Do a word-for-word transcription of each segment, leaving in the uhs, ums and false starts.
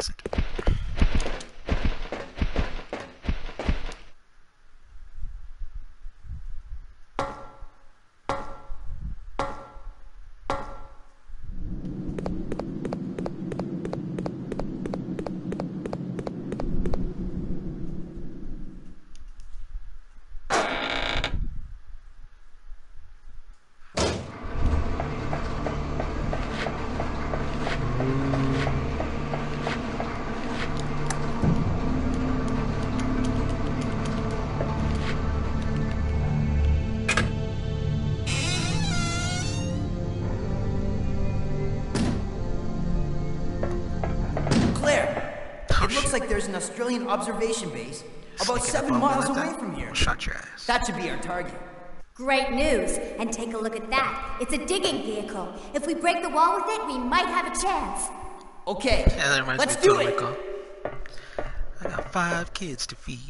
doesn't. Like there's an Australian observation base about seven miles away from here. Shut your ass. That should be our target. Great news. And take a look at that. It's a digging vehicle. If we break the wall with it, we might have a chance. Okay, yeah, that reminds let's me do of it. Veronica. I got five kids to feed.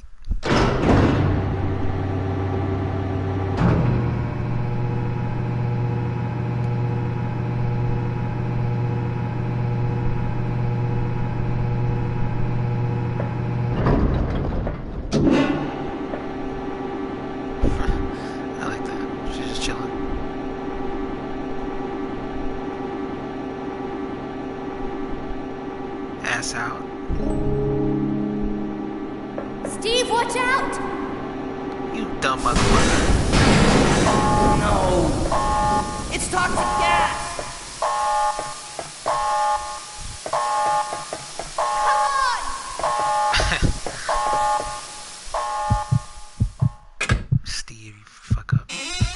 Out. Steve, watch out! You dumb motherfucker. Oh no! It's toxic gas! Come on! Steve, you fuck up.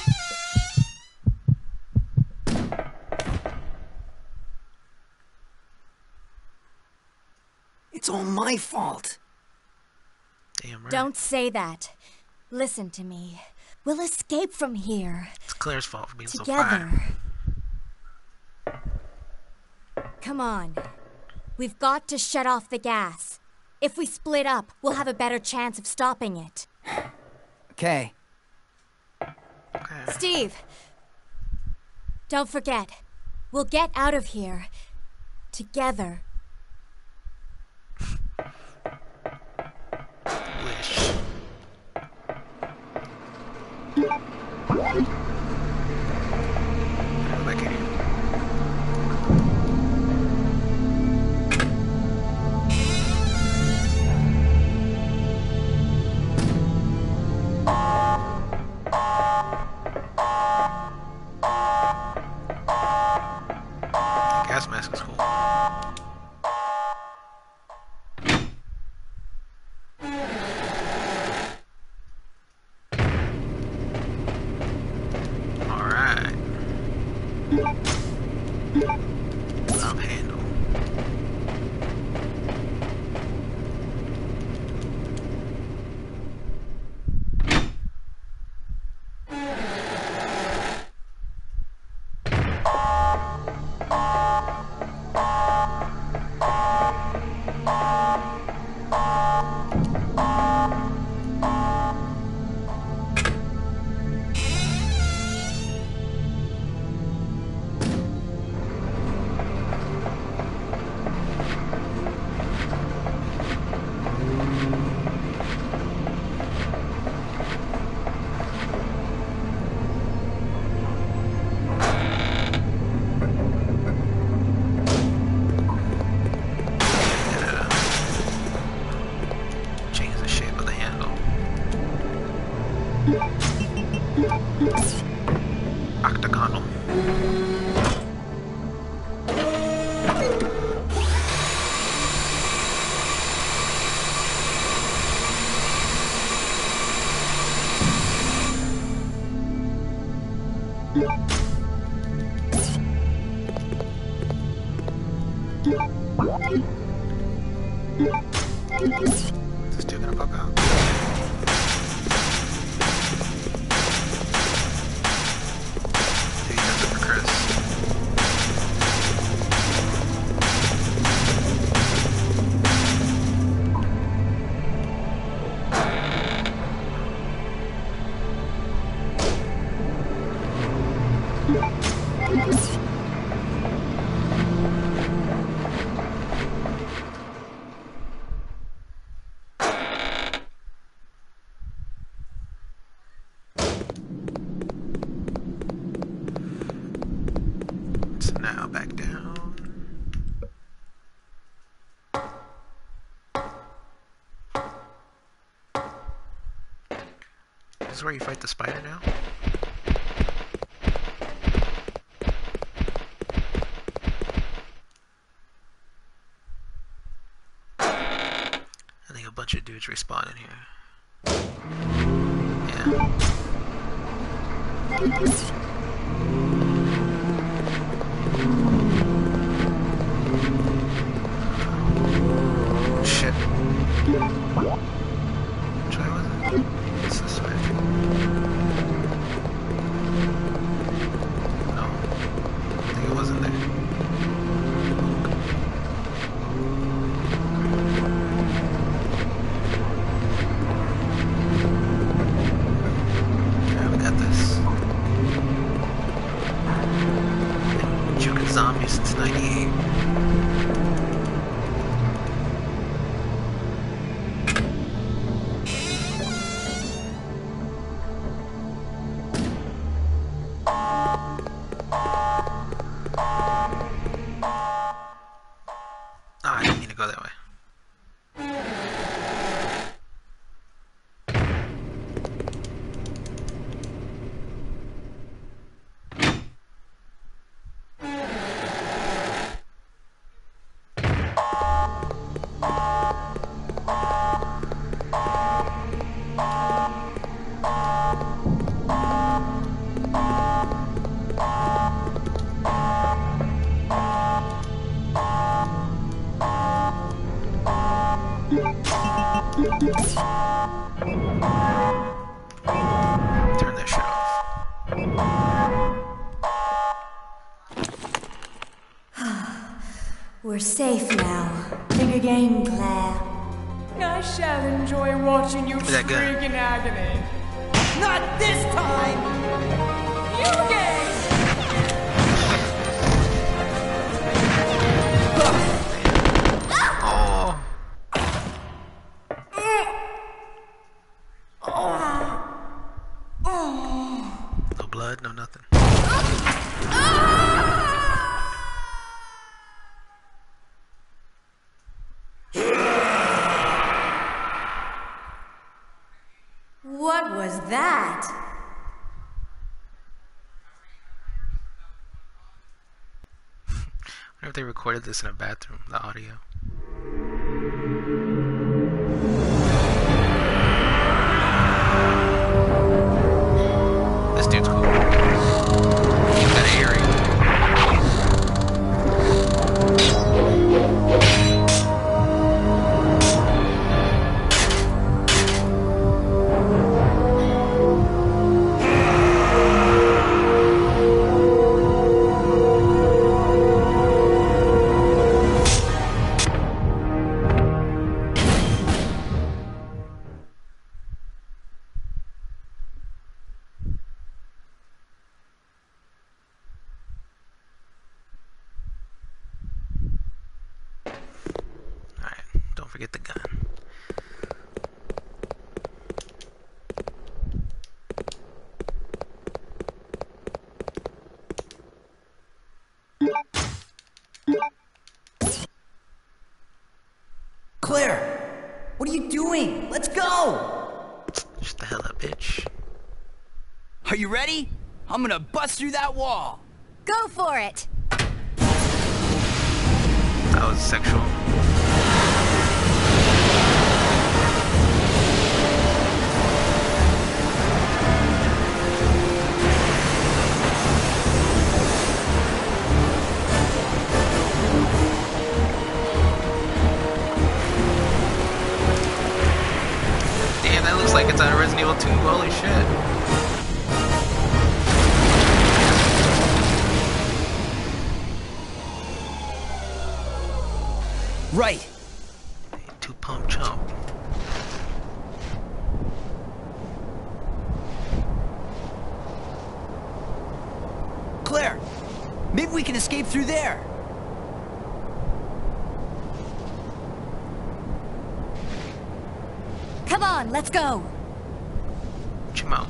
It's all my fault. Damn right. Don't say that. Listen to me. We'll escape from here. It's Claire's fault for being together. So fine. Come on. We've got to shut off the gas. If we split up, we'll have a better chance of stopping it. Okay. Okay. Steve! Don't forget. We'll get out of here. Together. Wish. Go back in here. Gas mask is cool. Octagonal. Still gonna pop out. He does it for Chris. is where you fight the spider now? I think a bunch of dudes respawn in here. Yeah. Shit. Which way was it? It's this way. No. I think it wasn't there. Alright, we got this. Been juking zombies since ninety-eight. Turn that shit off. We're safe now. Bigger game, Claire. I shall enjoy watching you That shriek gun. in agony. Not this time! You again! Oh. No blood, no nothing. What was that? I wonder if they recorded this in a bathroom, the audio. This dude's cool. He's kinda eerie. Forget the gun. Claire! What are you doing? Let's go! Shut the hell up, bitch. Are you ready? I'm gonna bust through that wall! Go for it! That was sexual. Damn, that looks like it's out of Resident Evil two. Holy shit. Right! Two pump chump. Claire! Maybe we can escape through there! Come on, let's go! Chimo.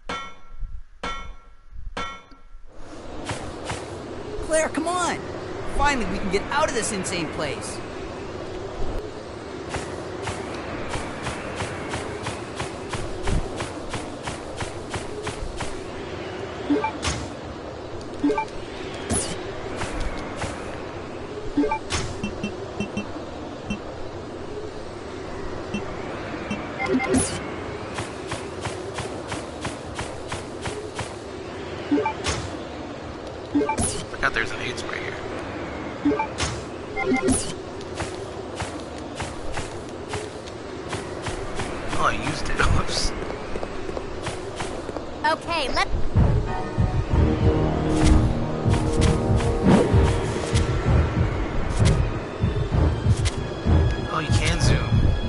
Claire, come on! finally we can get out of this insane place. Forgot there's an aid spray here. Oh, I used it. Oops. Okay, let. Oh, you can zoom.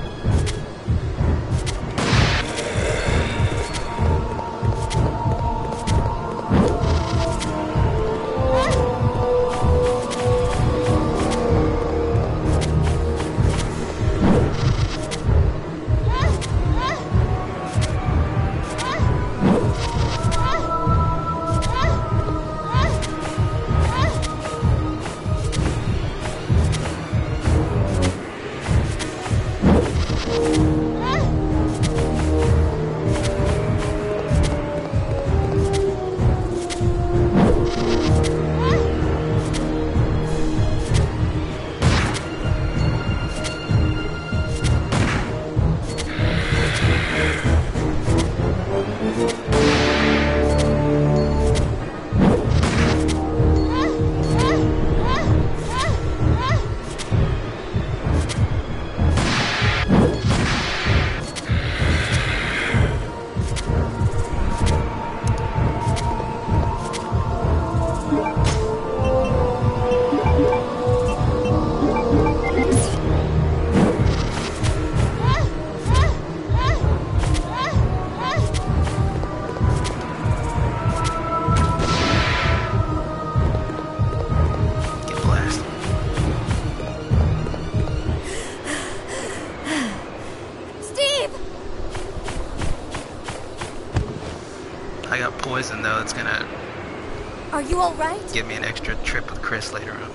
I got poison though, it's gonna Are you alright? give me an extra trip with Chris later on.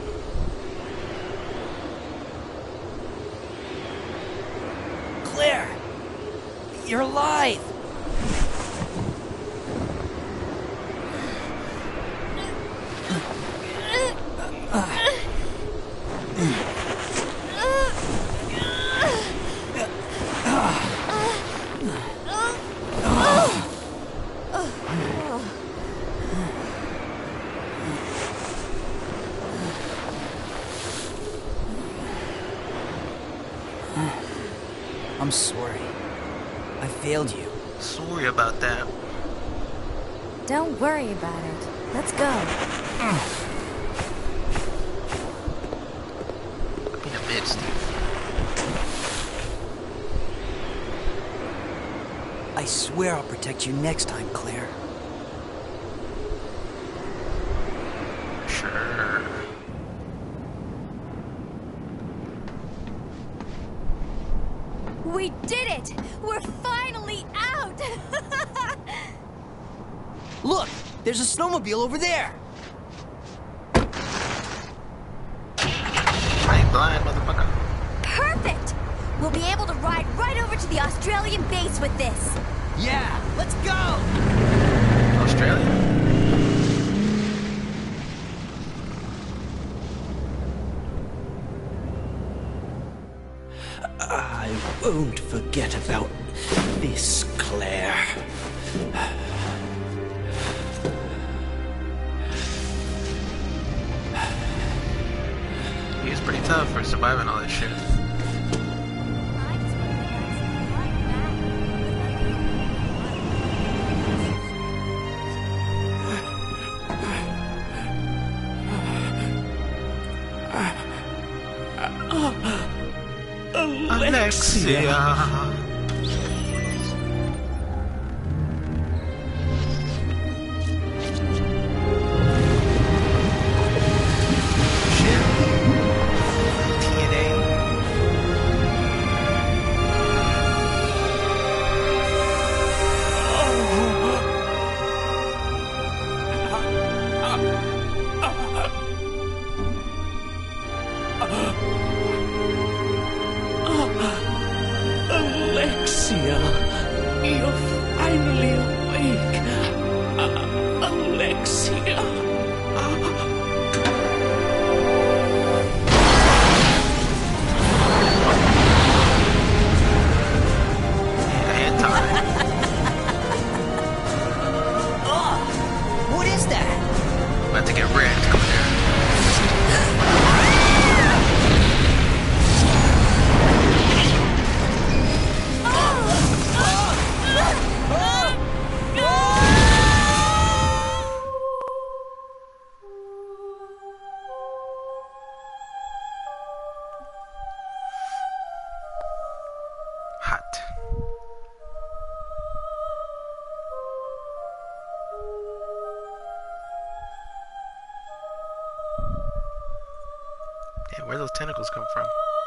Claire! You're alive! I'm sorry. I failed you. Sorry about that. Don't worry about it. Let's go. Being a bitch, Steve. I swear I'll protect you next time, Claire. Sure. We did it! We're finally out! Look! There's a snowmobile over there! I ain't blind, motherfucker. Perfect! We'll be able to ride right over to the Australian base with this. Yeah! Let's go! Australia? I won't forget about this, Claire. He was pretty tough for surviving all this shit. Alexia. Where those tentacles come from?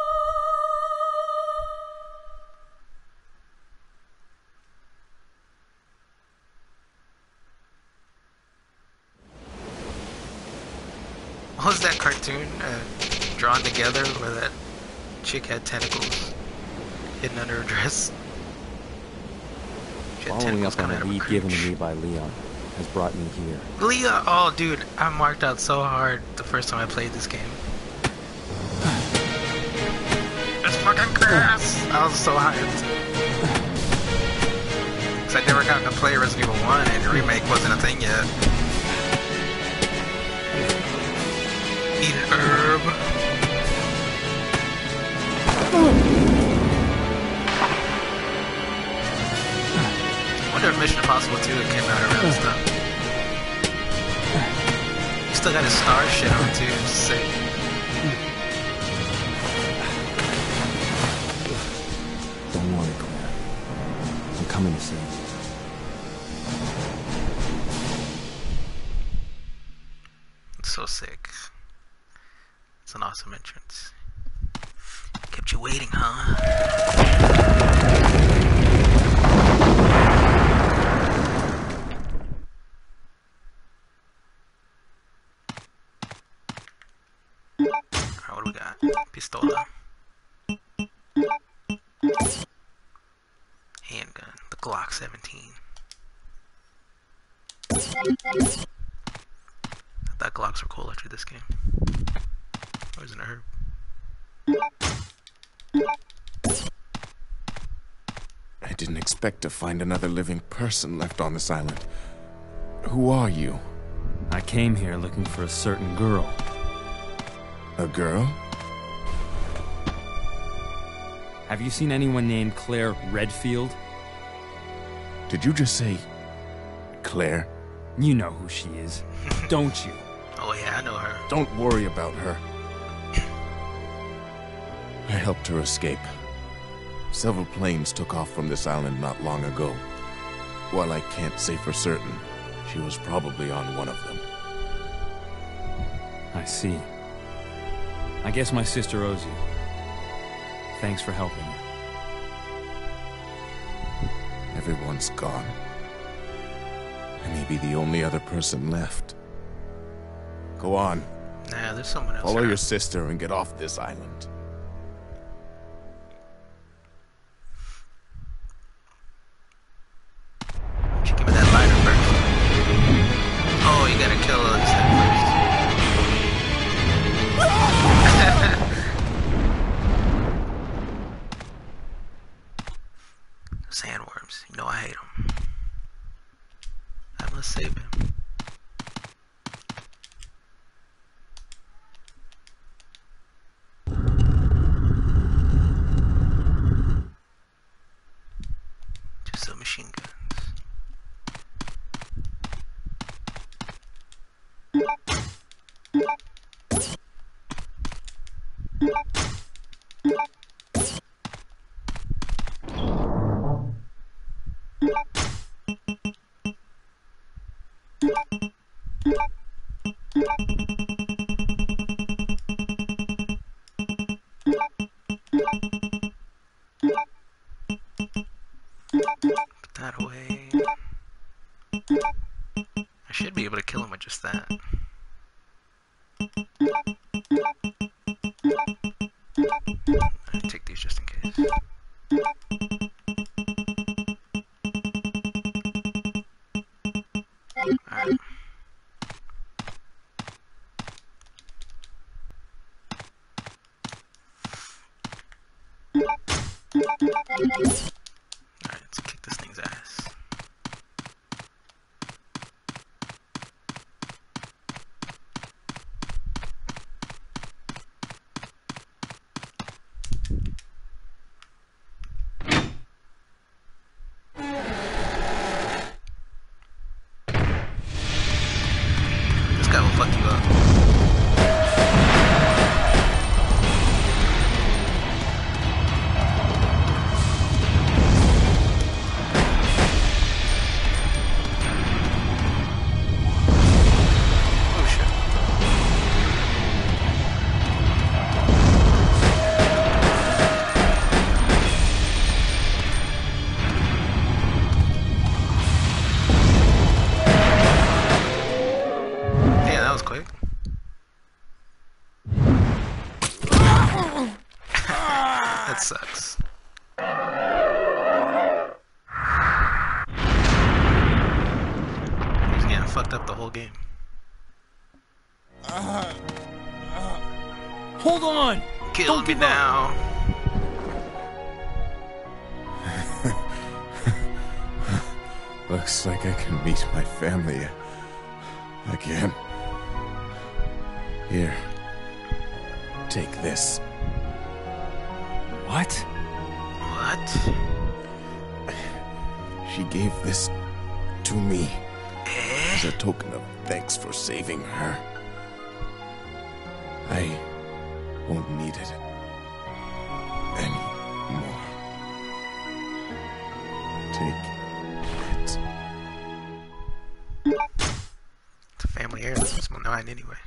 What was that cartoon uh, drawn together where that chick had tentacles hidden under her dress? She had Following tentacles up on coming a out of her lead given to crotch. me by Leon has brought me here. Leah! Oh, dude, I marked out so hard the first time I played this game. It's fucking grass! I was so hyped. Cause I'd never gotten to play Resident Evil one and the remake wasn't a thing yet. Eat an herb. I wonder if Mission Impossible two came out around this time. You still got his star shit on too, it's sick. Don't worry, Claire. I'm coming to see you. It's so sick. It's an awesome entrance. Kept you waiting, huh? Alright, what do we got? Pistola. Handgun. The Glock seventeen. I thought Glocks were cool after this game. Or isn't it her? I didn't expect to find another living person left on this island. Who are you? I came here looking for a certain girl. A girl? Have you seen anyone named Claire Redfield? Did you just say Claire? You know who she is, don't you? Oh yeah, I know her. Don't worry about her. I helped her escape. Several planes took off from this island not long ago. While I can't say for certain, she was probably on one of them. I see. I guess my sister owes you. Thanks for helping me. Everyone's gone. I may be the only other person left. Go on. Nah, there's someone else. Follow around. your sister and get off this island. Should give me that lighter first. Oh, you gotta kill this thing first. Sandworms. You know I hate them. I must save him. Two submachine guns. Put that away. I should be able to kill him with just that. I'll take these just in case. Alright. Alright, let's kick this thing's ass. This guy will fuck you up. That sucks. He's getting fucked up the whole game. Hold on! Kill Don't me give up. now. Looks like I can meet my family again. Here. Take this. What? What? She gave this to me Eh? as a token of thanks for saving her. I won't need it anymore. Take it. It's a family heirloom. It's mine anyway.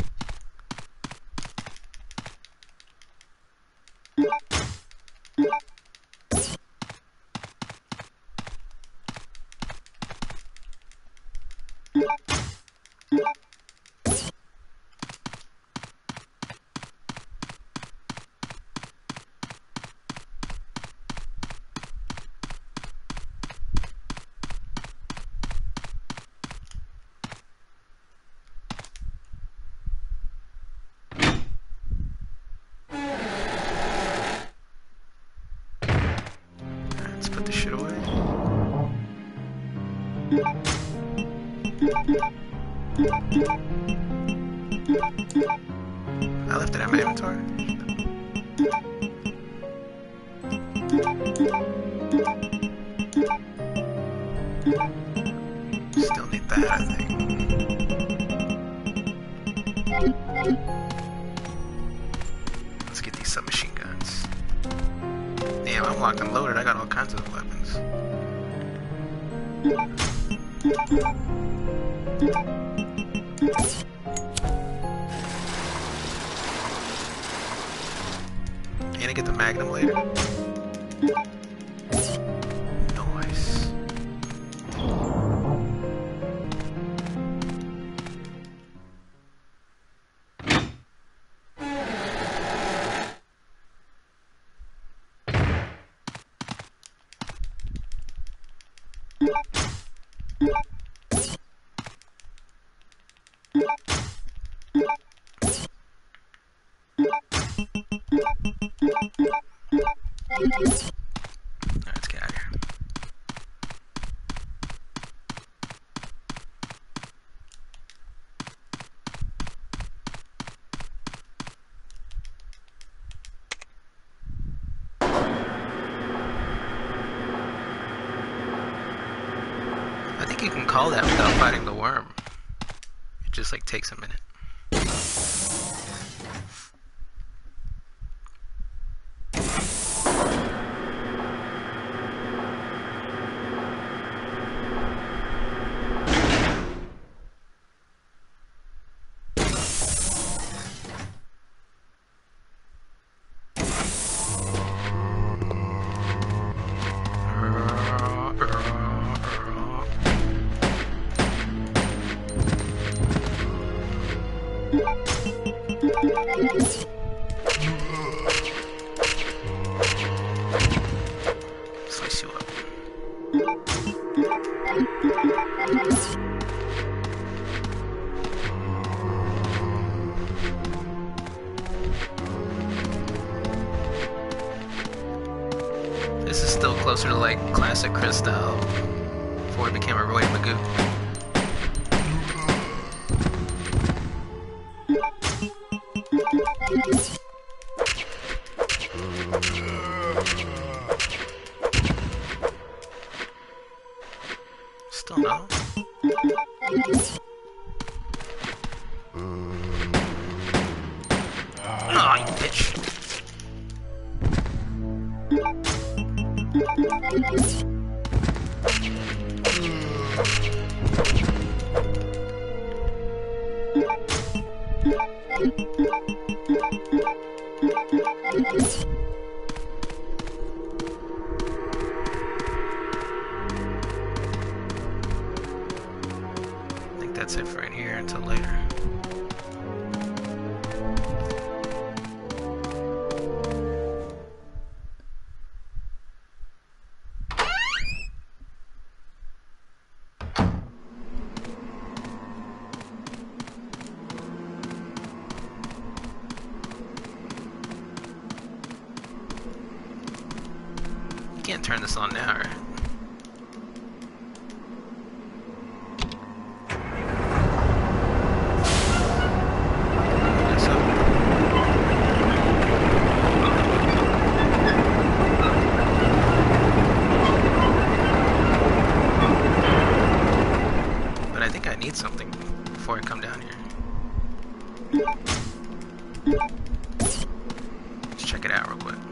Let's put this shit away. I left it in my inventory. Still need that, I think. Let's get these submachine guns. Damn, I'm locked and loaded. I got all kinds of weapons. And I get the Magnum later. Nice. Alright, let's get out of here. I think you can call that without fighting the worm. It just like takes a minute. Slice you up. This is still closer to like classic Chris style before it became a Roy Magoo. Still no. Oh, you bitch. I think that's it for right here until later. Can't turn this on now, right? Guess so. But I think I need something before I come down here. Let's check it out real quick.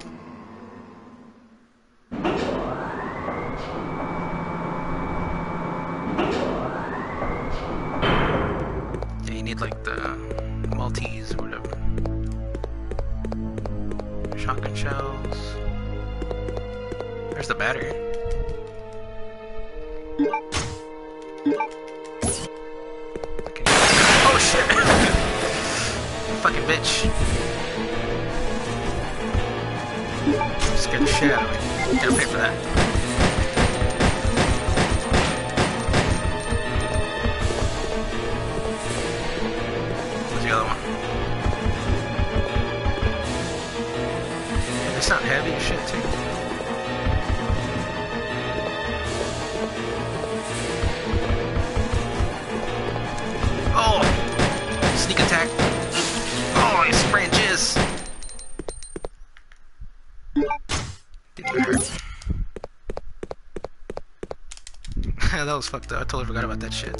Yeah, you need like the Maltese or whatever. Shotgun shells. There's the battery. Okay. Oh shit! Fucking bitch. Scared the shit out of me. Gotta pay for that. Where's the other one? They sound heavy as shit too. Oh! Sneak attack. Oh, he's spraying jizz. Didn't even hurt. That was fucked up. I totally forgot about that shit.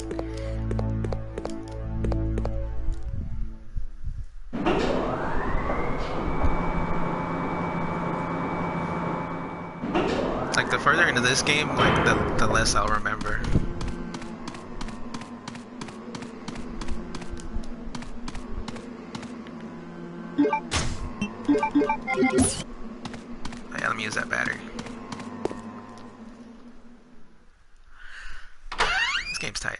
Like the further into this game, like the, the less I'll remember. Oh, yeah, let me use that battery. This game's tight.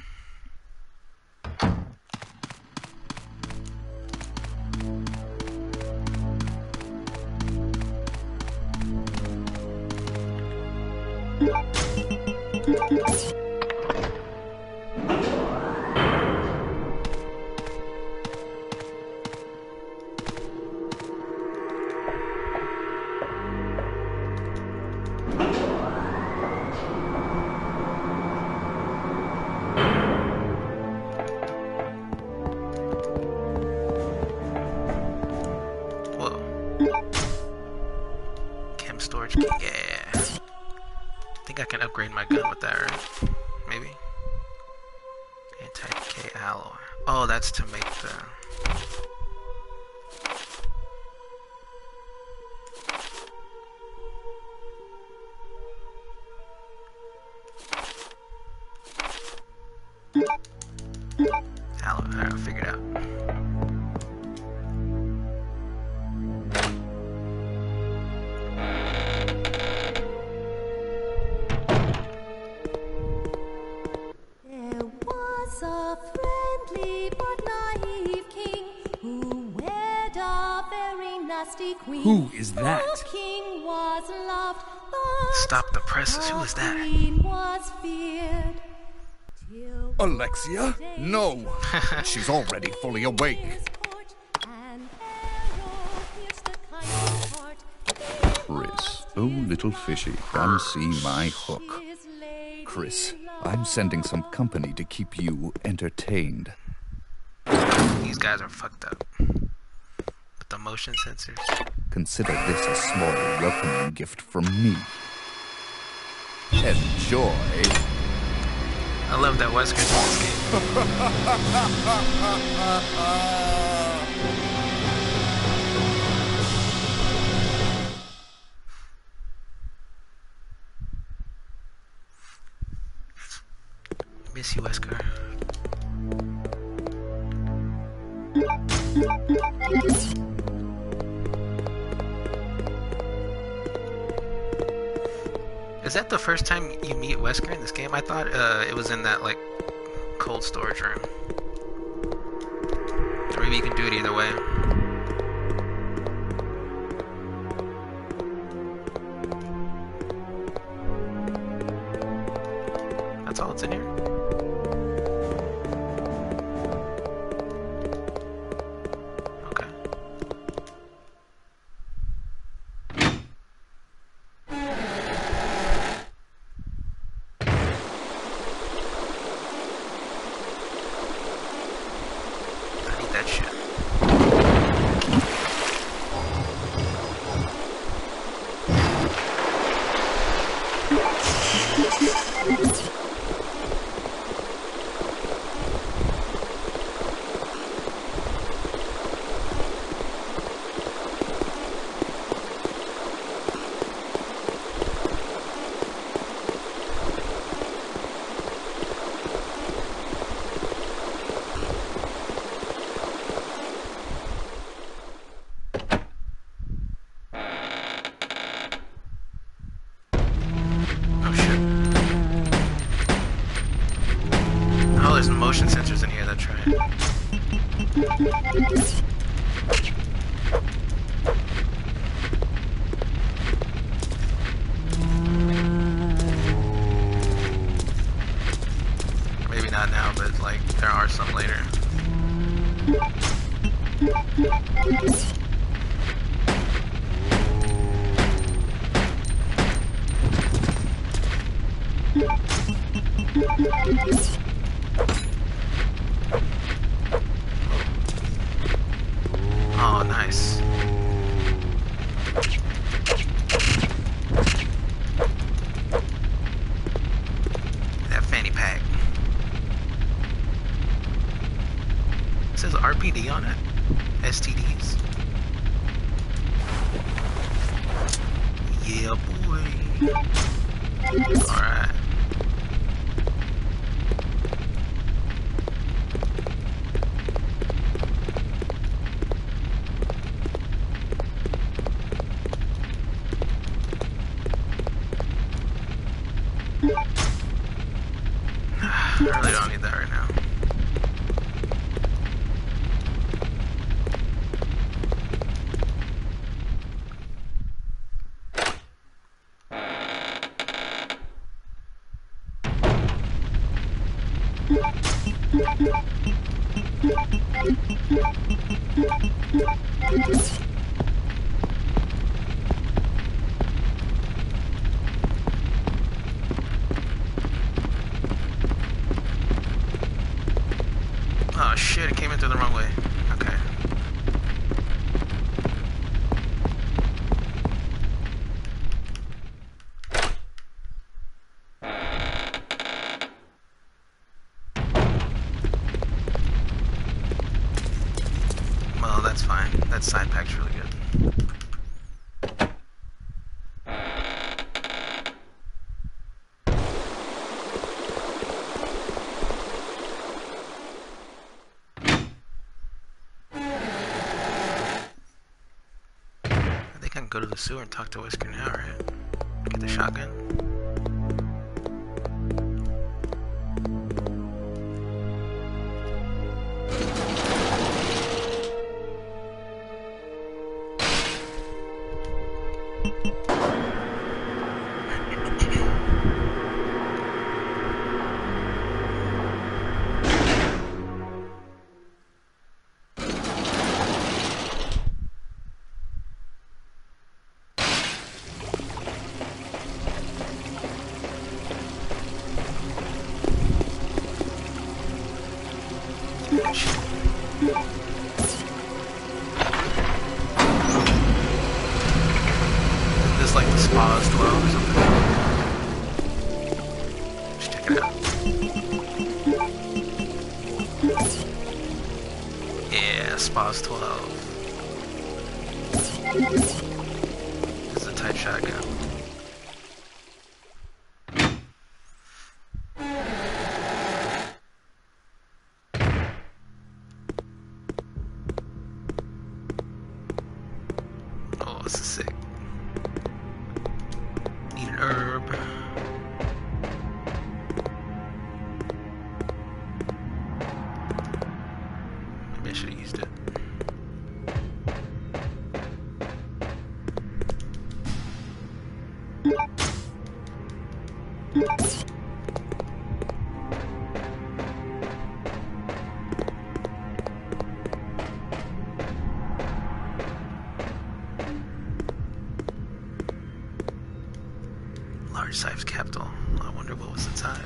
Storage key, yeah. I think I can upgrade my gun with that, right? Maybe. Anti-decay alloy. Oh, that's to make the. Alloy. Alright, I'll figure it out. Queen. Who is that? The king was loved, Stop the presses. Who is that? was feared, Alexia? No! She's already fully awake. Chris, oh little fishy, come see my hook. Chris, I'm sending some company to keep you entertained. These guys are fucked up. The motion sensors. Consider this a small welcoming gift from me. Enjoy. I love that Wesker's in this game. Miss you, Wesker. Is that the first time you meet Wesker in this game? I thought uh, it was in that, like, cold storage room. Or maybe you can do it either way. That's all that's in here? Okay. Oh shit. Oh, there's motion sensors in here, that's right. Maybe not now, but like there are some later. Oh, nice. That fanny pack. It says R P D on it. S T Ds. Yeah, boy. Alright. I really don't need that right now. Oh shit, it came in through the wrong way. Okay. Well, that's fine. That side pack's really good. I think I can go to the sewer and talk to Whisker now, right? Get the shotgun. Isn't this like the spa as well or something? Let's check it out. Yeah, spa's twelve. This is a tight shotgun. Oh, this is sick. Need an herb. Maybe I should have used it. Large size capital. I wonder what was inside.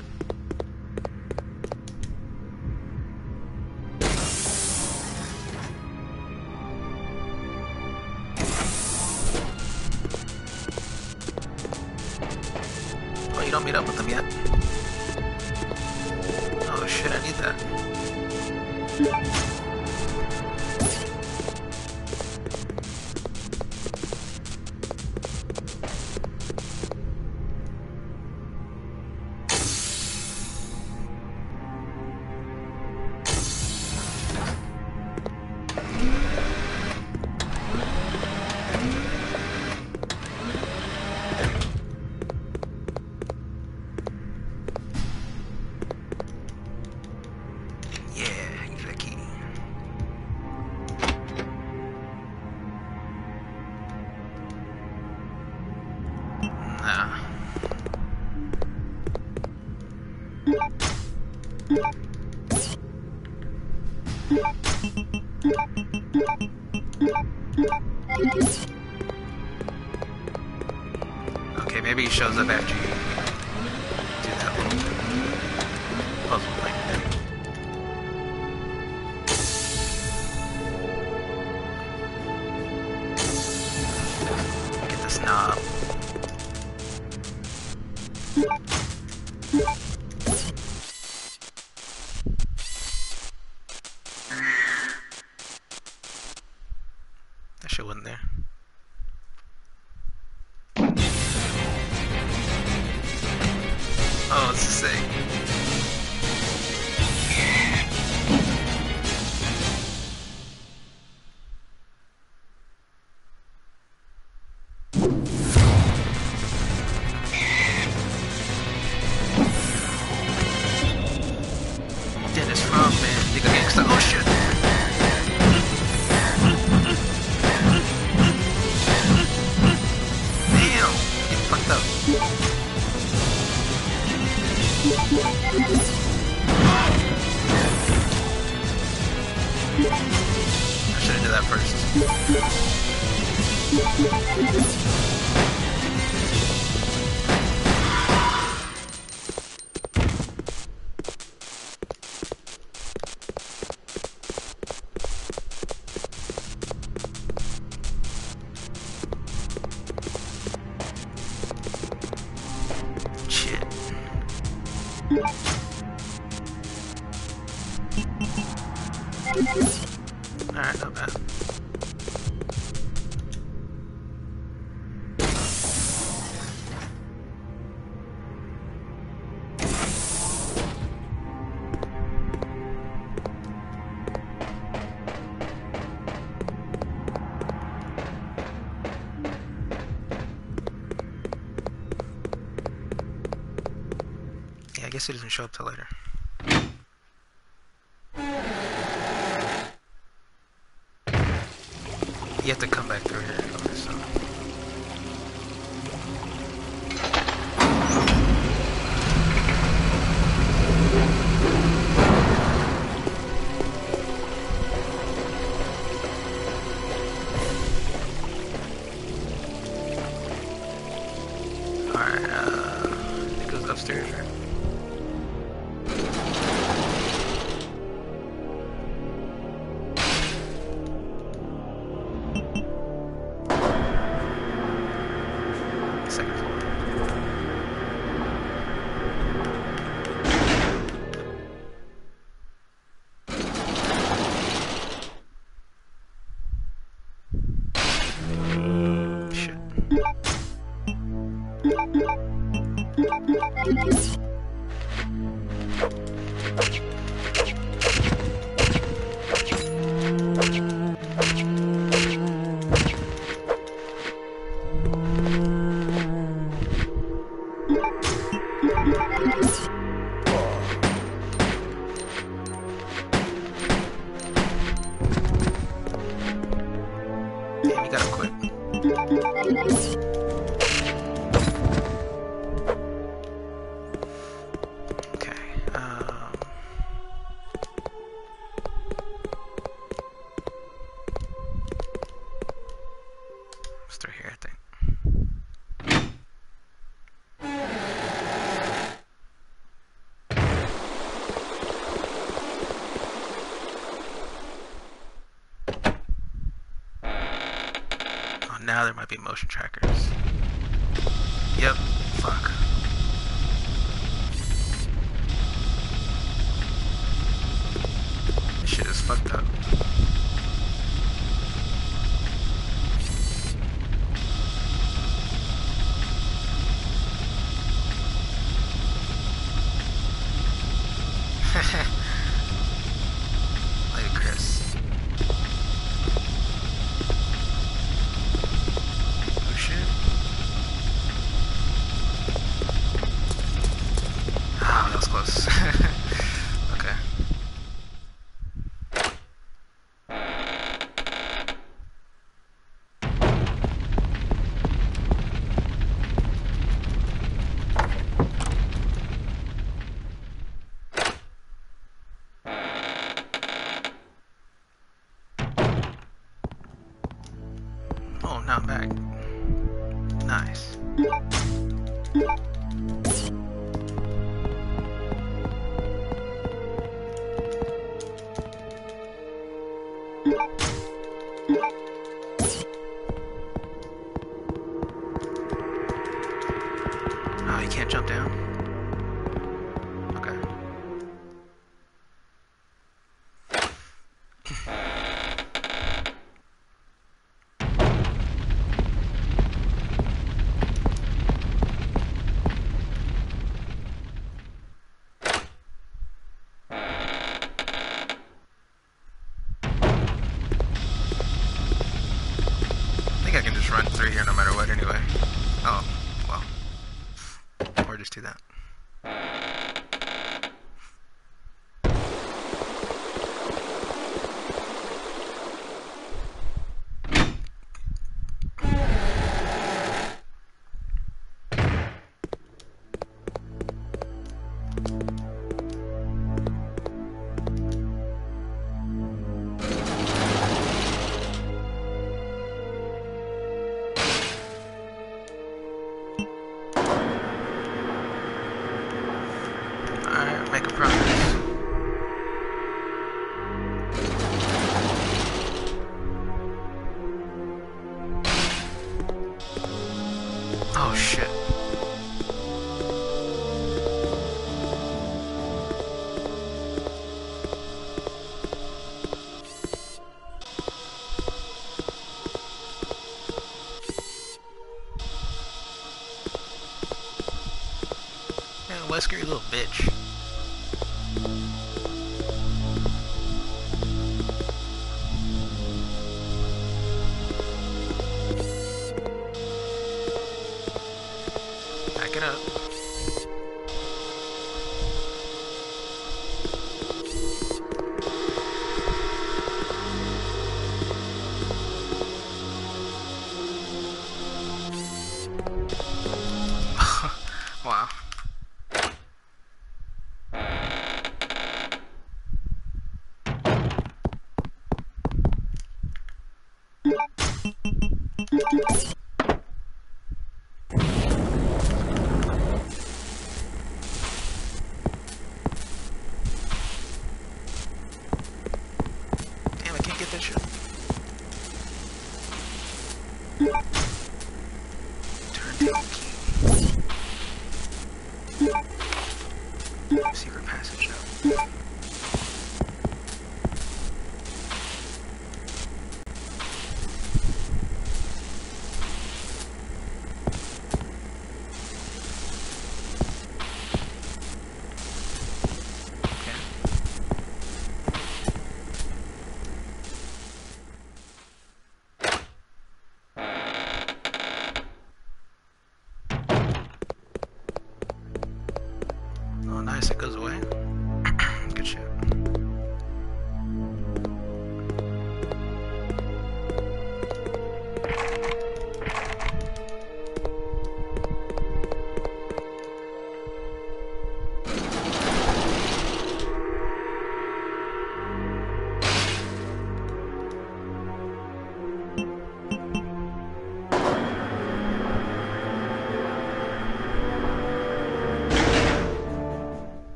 Oh, you don't meet up with them yet? Oh shit, I need that. Okay, maybe he shows up after you do that little puzzle thing. Get this knob. That shit wasn't there. Oh, it's the same. Dennis Frog, man. Nigga gangsta. Oh shit. Damn. Get fucked up. I should have did that first. Shit. Alright, not bad. Yeah, I guess it doesn't show up till later. You have to come back through here anyway, so. Alright, uh, it goes upstairs, right? Second floor. Shit. Damn, you gotta quit. Okay, um... it's through here, I think. Now there might be motion trackers. Yep. Fuck. fucked up. Look at Chris. Oh shit. Ah, that was close. Okay. Oh, now I'm back. Nice. Oh, you can't jump down? Okay. I think I can just run through here no matter what anyway. Oh, well. Or just do that. Alright, make a progress. Oh shit. Yeah, Wesker, you little bitch. Back it up. Wow. Damn, I can't get that shit. Turntable key. Secret passage now.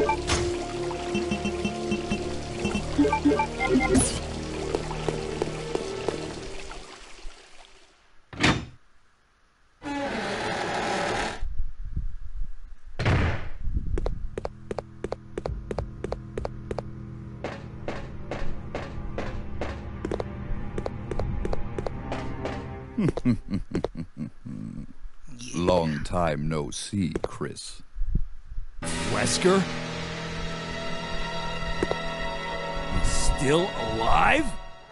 Long time no see, Chris. Wesker? He's still alive?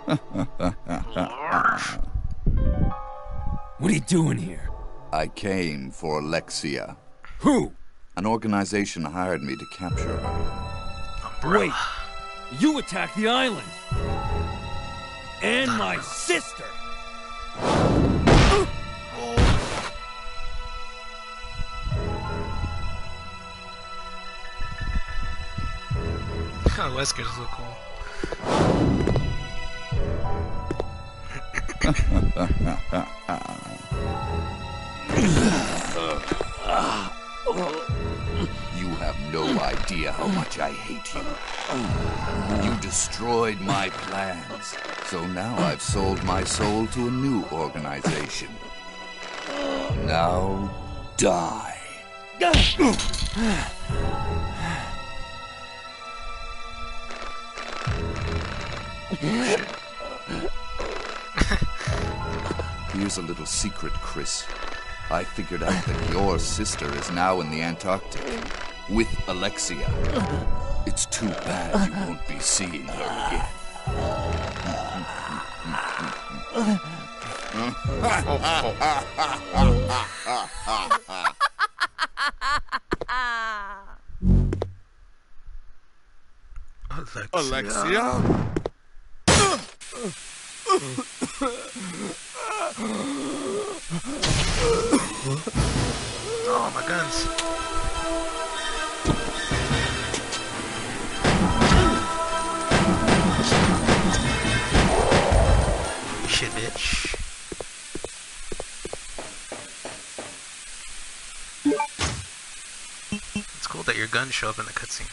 What are you doing here? I came for Alexia. Who? An organization hired me to capture her. Wait, you attacked the island. And my sister. Oh, Wesker's so cool. You have no idea how much I hate you. You destroyed my plans. So now I've sold my soul to a new organization. Now, die. Here's a little secret, Chris. I figured out that your sister is now in the Antarctic with Alexia. It's too bad you won't be seeing her again. Alexia? Alexia? Oh, my guns. Shit, bitch. It's cool that your guns show up in the cutscene.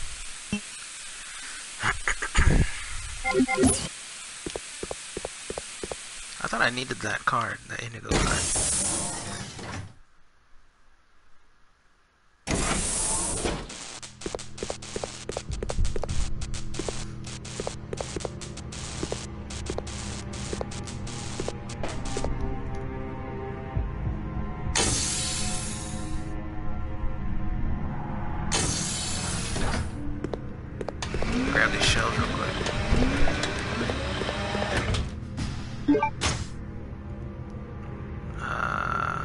I thought I needed that card, that indigo card. Grab these shells real quick. Uh,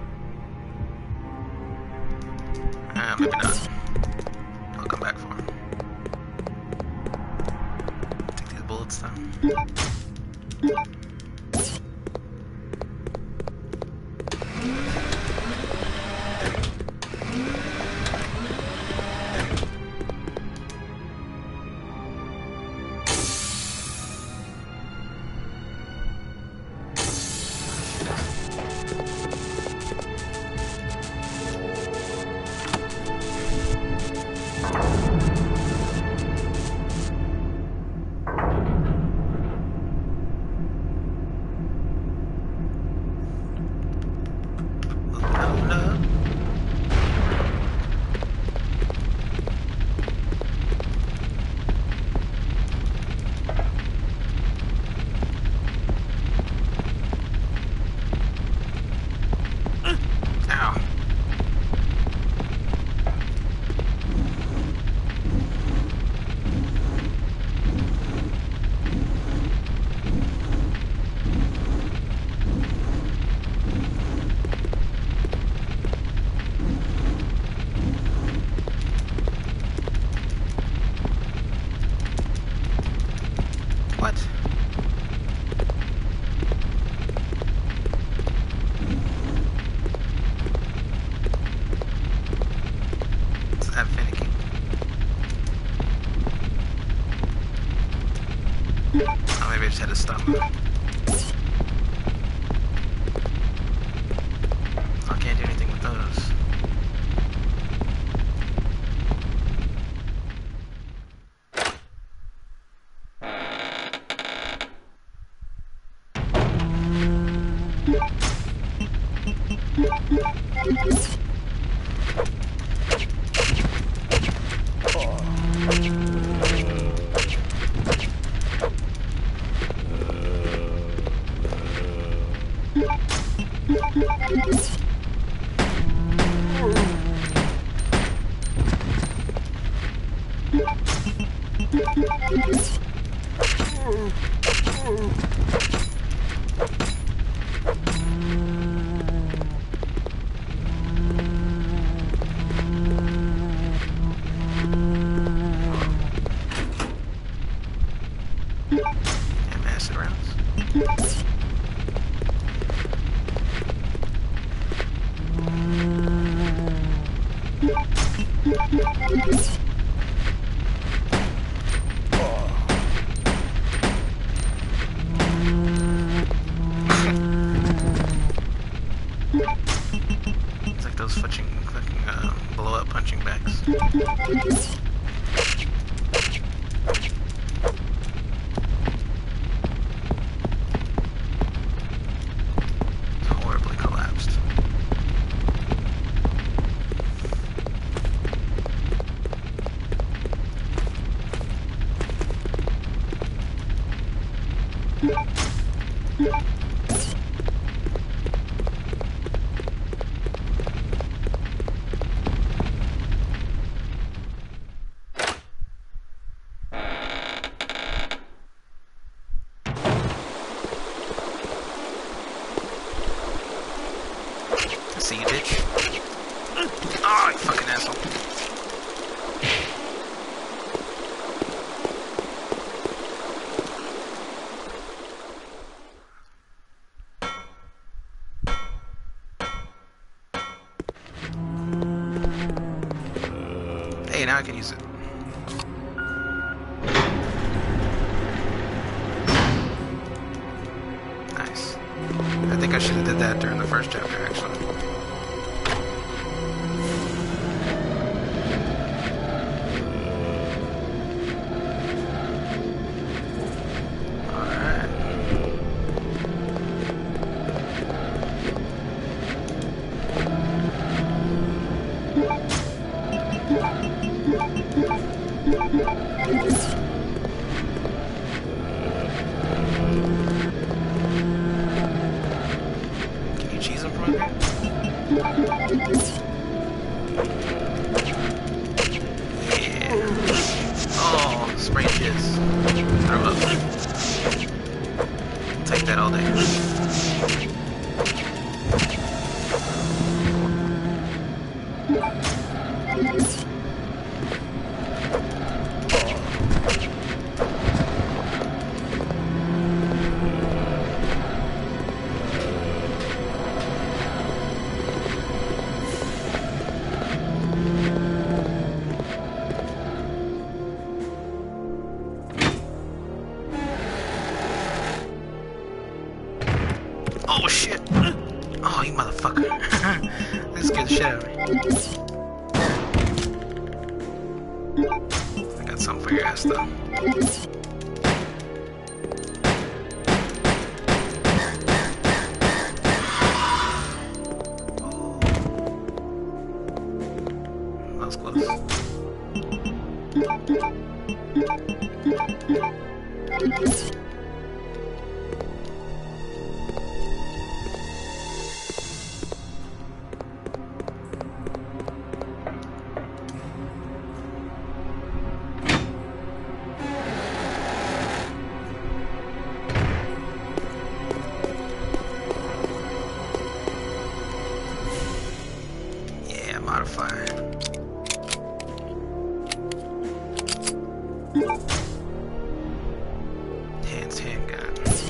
uh, maybe not. I'll come back for him. Take these bullets down. What? What's that finicky? Oh, maybe I just had to stop. I can't do anything with those. And acid rounds. It's like those fucking, fucking uh, blow up punching bags. It's horribly collapsed. I see you, bitch. Oh, you fucking asshole. Hey, now I can use it. Nice. I think I should have did that during the first chapter, actually. Alright. Can you cheese them from up here? Yeah. Oh, spray jizz. Throw up. Take that all day. Oh shit! Oh, you motherfucker. That scared the shit out of me. I got something for your ass though. That was close. Yeah, modify. Hands handgun.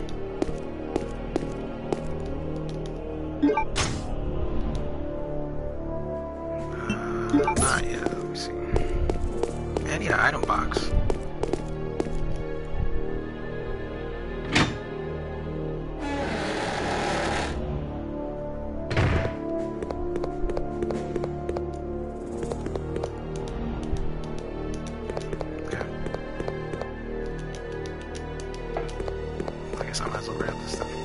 Uh, not yet. Let me see. I need an item box. I guess I might as well grab this thing.